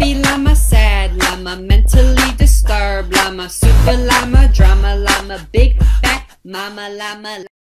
Happy llama, sad llama, mentally disturbed llama, super llama, drama llama, big fat mama llama.